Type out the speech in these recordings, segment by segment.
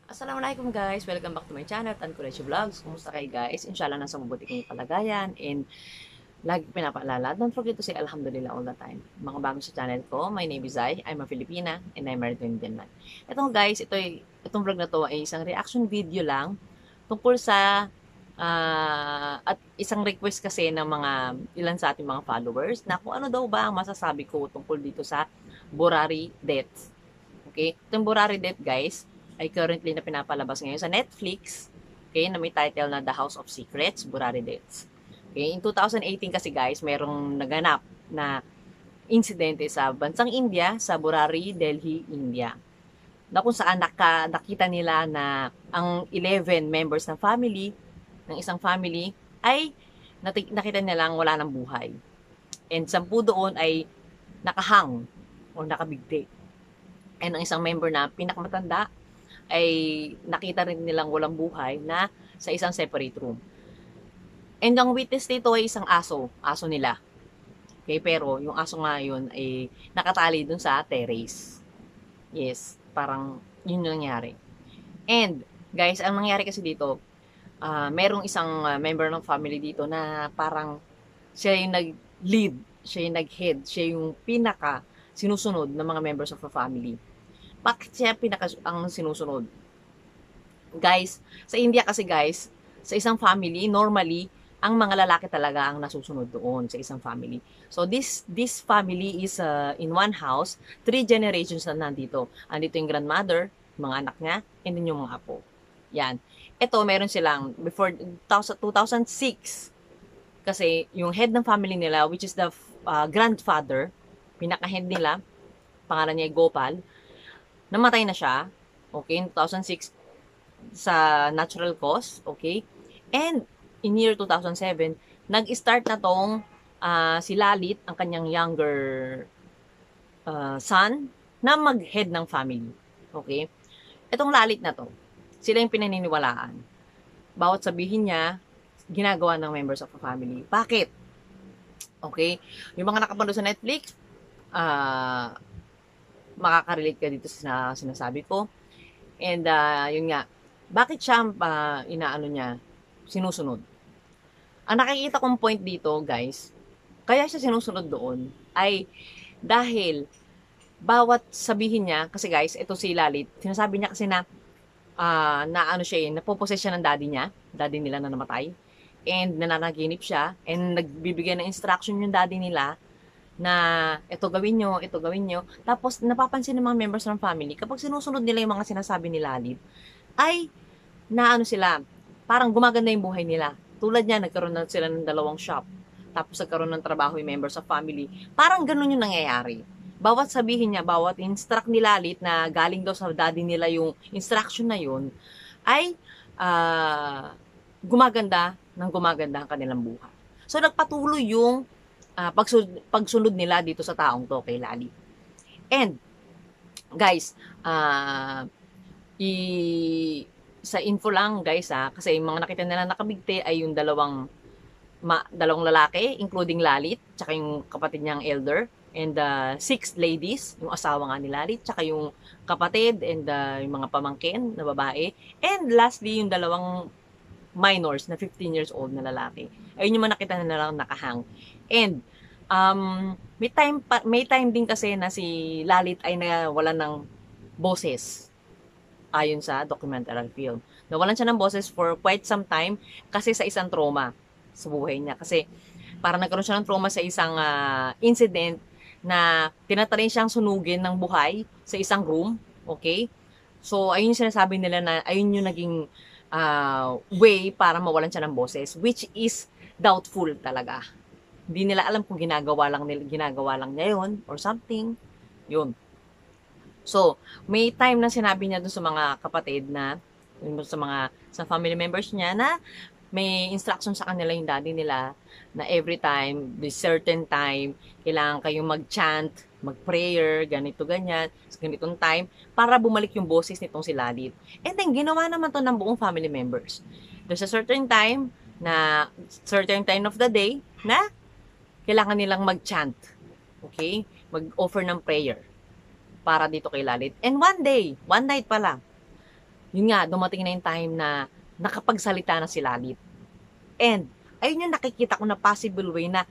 Assalamualaikum guys! Welcome back to my channel, Tan Kulechi Vlogs. Kumusta kayo guys? Inshallah nasa mabuti kayong kalagayan and lagi pinapaalala, don't forget to say Alhamdulillah all the time. Mga bago sa channel ko, my name is Zai, I'm a Filipina and I'm married to Indian man. Itong guys, itong vlog na to ay isang reaction video lang tungkol sa at isang request kasi ng mga ilan sa ating mga followers na kung ano daw ba ang masasabi ko tungkol dito sa Borari death. Okay? Itong Borari death guys, ay currently na pinapalabas ngayon sa Netflix, okay, na may title na The House of Secrets, Borari Deaths. Okay, in 2018 kasi guys, merong naganap na insidente sa bansang India, sa Borari, Delhi, India. Na kung saan nakita nila na ang 11 members ng family, ng isang family, ay nakita nilang wala ng buhay. And 10 doon ay nakahang o nakabigti. And ang isang member na pinakamatanda ay nakita rin nilang walang buhay na sa isang separate room. And ang witness dito ay isang aso nila. Okay, pero yung aso nga yun ay nakatali dun sa terrace. Yes, parang yun yung nangyari. And guys, ang nangyari kasi dito, merong isang member ng family dito na parang siya yung nag-lead, siya yung nag-head, siya yung pinaka sinusunod ng mga members of the family. Bakit siya ang sinusunod? Guys, sa India kasi guys, sa isang family, normally, ang mga lalaki talaga ang nasusunod doon sa isang family. So this family is in one house, 3 generations na nandito. Andito yung grandmother, mga anak niya, and then yung mga apo. Yan. Ito, meron silang, before 2006, kasi yung head ng family nila, which is the grandfather, pinaka-head nila, pangalan niya Gopal, namatay na siya, okay, in 2006 sa natural cause, okay? And in year 2007, nag-start na tong si Lalit, ang kanyang younger son, na mag-head ng family, okay? Itong Lalit na to, sila yung pinaniniwalaan. Bawat sabihin niya, ginagawa ng members of the family. Bakit? Okay? Yung mga nakapanood sa Netflix, makakarelate ka dito sa sinasabi ko. And yun nga, bakit siya inaano niya, sinusunod? Ang nakikita kong point dito, guys, kaya siya sinusunod doon ay dahil bawat sabihin niya, kasi guys, ito si Lalit, sinasabi niya kasi na ano siya, napoposes siya ng daddy nila na namatay, and nananaginip siya, and nagbibigay ng instruction yung daddy nila na ito gawin nyo, ito gawin nyo. Tapos, napapansin ng mga members ng family, kapag sinusunod nila yung mga sinasabi ni Lalit, ay, naano sila, parang gumaganda yung buhay nila. Tulad niya, nagkaroon na sila ng 2 shop. Tapos, nagkaroon ng trabaho yung members of family. Parang ganun yung nangyayari. Bawat sabihin niya, bawat instruct ni Lalit na galing daw sa daddy nila yung instruction na yun, ay, gumaganda ang kanilang buhay. So, nagpatuloy yung pagsunod nila dito sa taong to kay Lali. And guys, sa info lang guys kasi yung mga nakita nila nakabigti ay yung dalawang lalaki, including Lalit, tsaka yung kapatid niyang elder, and 6 ladies, yung asawa nga ni Lalit, tsaka yung kapatid and yung mga pamangkin na babae, and lastly yung dalawang minors na 15 years old na lalaki. Ayun yung mga nakita na lang nakahang. And may time din kasi na si Lalit ay nawalan ng boses. Ayon sa documentary film. Nawalan siya ng boses for quite some time kasi sa isang trauma sa buhay niya. Kasi parang nagkaroon siya ng trauma sa isang incident na tinatry siyang sunugin ng buhay sa isang room. Okay? So, ayun yung sinasabi nila na ayun yung naging way para mawalan siya ng boses, which is doubtful talaga. Hindi nila alam kung ginagawa lang niya yun or something. Yun. So, may time na sinabi niya dun sa mga kapatid na, sa family members niya na may instruction sa kanila yung daddy nila na every time, this certain time, kailangan kayong mag-chant, mag-prayer, ganito, ganyan, sa ganitong time, para bumalik yung boses nitong si Lalit. And then, ginawa naman to ng buong family members. There's a certain time of the day na kailangan nilang mag-chant. Okay? Mag-offer ng prayer para dito kay Lalit. And one night pala, yun nga, dumating na yung time na nakapagsalita na si Lalit. And, ayun yung nakikita ko na possible way na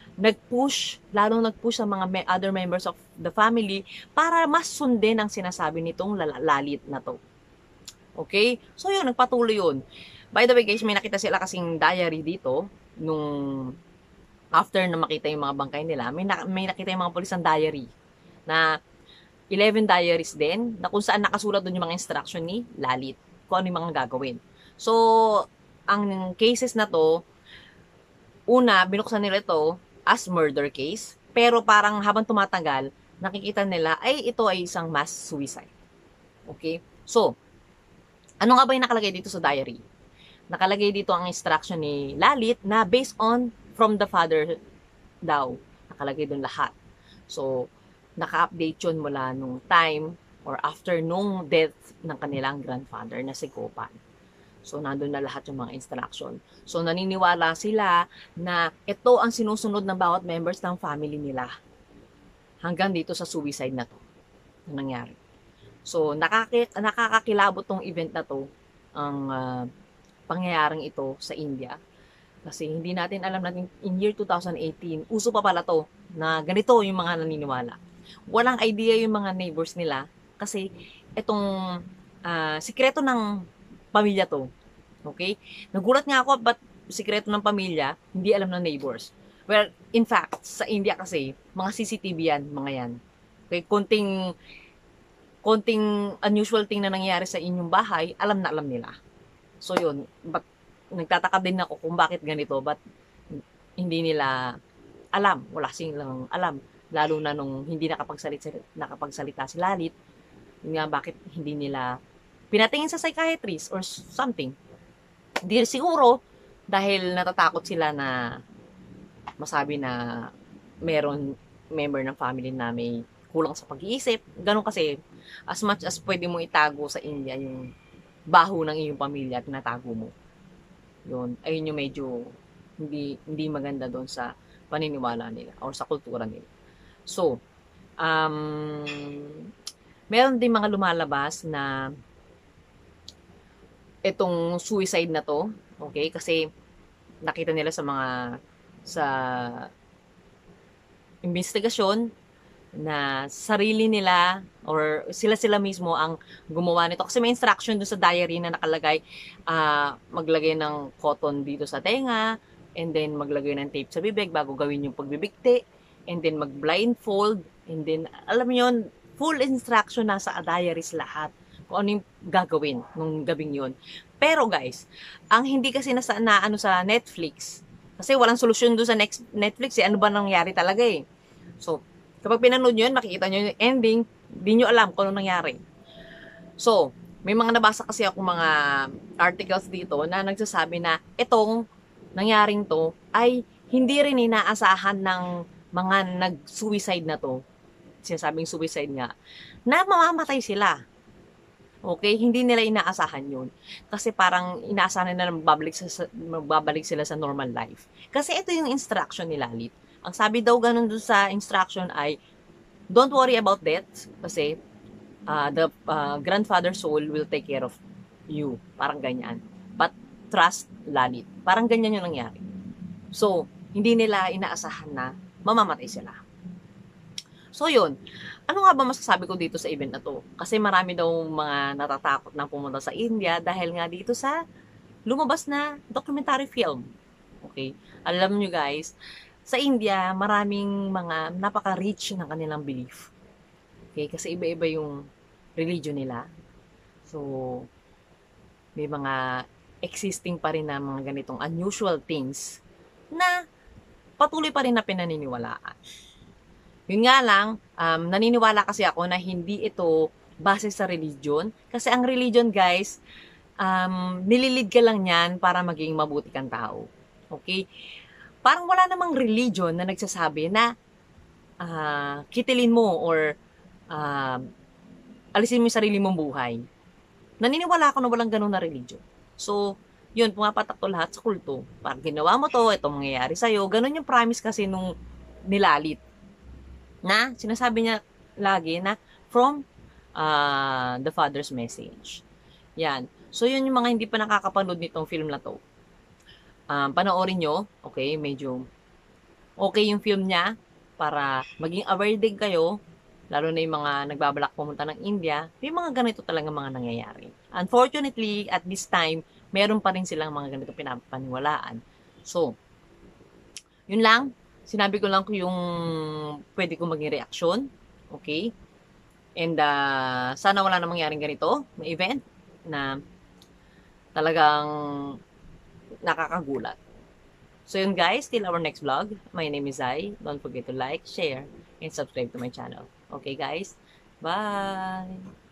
lalong nag-push sa mga other members of the family para mas sundin ang sinasabi nitong Lalit na to. Okay? So yun, nagpatuloy yun. By the way guys, may nakita sila kasing diary dito, nung after na makita yung mga bangkay nila, may nakita yung mga polis ng diary, na 11 diaries din, na kung saan nakasulat doon yung mga instruction ni Lalit, kung ano yung mga gagawin. So, ang cases na to, una, binuksan nila ito as murder case, pero parang habang tumatagal, nakikita nila, ay ito ay isang mass suicide. Okay? So, ano nga ba yung nakalagay dito sa diary? Nakalagay dito ang instruction ni Lalit na based on from the father daw. Nakalagay doon lahat. So, naka-update yun mula nung time or after nung death ng kanilang grandfather na si Gopan. So, nandun na lahat yung mga instruction. So, naniniwala sila na ito ang sinusunod ng bawat members ng family nila. Hanggang dito sa suicide na to. Na nangyari. So, nakakakilabot tong event na to, ang pangyayaring ito sa India. Kasi hindi natin alam natin, in year 2018, uso pa pala to, na ganito yung mga naniniwala. Walang idea yung mga neighbors nila, kasi itong sikreto ng pamilya to. Okay? Nagulat nga ako, ba't sikreto ng pamilya, hindi alam ng neighbors. Well, in fact, sa India kasi, mga CCTV yan, mga yan. Okay? Konting unusual thing na nangyayari sa inyong bahay, alam na alam nila. So yun, but nagtataka din ako kung bakit ganito, but hindi nila alam, wala silang alam. Lalo na nung hindi nakapagsalita si Lalit, yun nga bakit hindi nila pinatingin sa psychiatrist or something. Hindi siguro dahil natatakot sila na masabi na meron member ng family na may kulang sa pag-iisip. Ganun kasi, as much as pwede mo itago sa India yung baho ng iyong pamilya, tinatago mo. Yun, ayun yung medyo hindi maganda doon sa paniniwala nila or sa kultura nila. So, meron din mga lumalabas na itong suicide na to, okay? Kasi nakita nila sa investigasyon na sarili nila or sila mismo ang gumawa nito. Kasi may instruction doon sa diary na nakalagay, maglagay ng cotton dito sa tenga, and then maglagay ng tape sa bibig bago gawin yung pagbibigti, and then mag-blindfold, and then, alam mo yun, full instruction nasa diaries lahat kung ano yung gagawin nung gabing yun. Pero guys, ang hindi kasi na sa Netflix, kasi walang solusyon doon sa Netflix, ano ba nangyari talaga eh. So, kapag pinanood nyo yun, makikita nyo yung ending, di nyo alam kung ano nangyari. So, may mga nabasa kasi ako mga articles dito na nagsasabi na itong nangyaring to ay hindi rin inaasahan ng mga nag-suicide na to. Sinasabing suicide nga, na mamamatay sila. Okay? Hindi nila inaasahan yun. Kasi parang inaasahan nila na magbabalik sila sa normal life. Kasi ito yung instruction ni Lalit. Ang sabi daw ganun doon sa instruction ay, don't worry about that kasi the grandfather soul will take care of you. Parang ganyan. But trust Lalit. Parang ganyan yung nangyari. So, hindi nila inaasahan na mamamatay sila. So, yun. Ano nga ba masasabi ko dito sa event na to? Kasi marami daw mga natatakot na pumunta sa India dahil nga dito sa lumabas na documentary film. Okay? Alam nyo guys, sa India, maraming mga napaka-rich ng kanilang belief. Okay? Kasi iba-iba yung religion nila. So, may mga existing pa rin na mga ganitong unusual things na patuloy pa rin na pinaniniwalaan. Yun nga lang, naniniwala kasi ako na hindi ito base sa religion. Kasi ang religion, guys, nililid ka lang yan para maging mabuti kang tao. Okay? Parang wala namang religion na nagsasabi na kitilin mo or alisin mo yung sarili mong buhay. Naniniwala ako na walang ganun na religion. So, yun, pumapatak to lahat sa kulto. Parang ginawa mo to, ito mangyayari sa'yo. Ganun yung promise kasi nung nilalit. Na, sinasabi niya lagi na from the Father's message. Yan. So, yun yung mga hindi pa nakakapanood nitong film na to. Panoorin nyo. Okay, medyo okay yung film niya para maging aware din kayo, lalo na yung mga nagbabalak pumunta ng India, may mga ganito talaga mga nangyayari. Unfortunately, at this time, meron pa rin silang mga ganito pinapaniwalaan. So, yun lang. Sinabi ko lang ko yung pwede kong maging reaksyon. Okay? And sana wala na mangyaring ganito na event na talagang nakakagulat. So yun guys, till our next vlog. My name is Zai. Don't forget to like, share, and subscribe to my channel. Okay guys? Bye!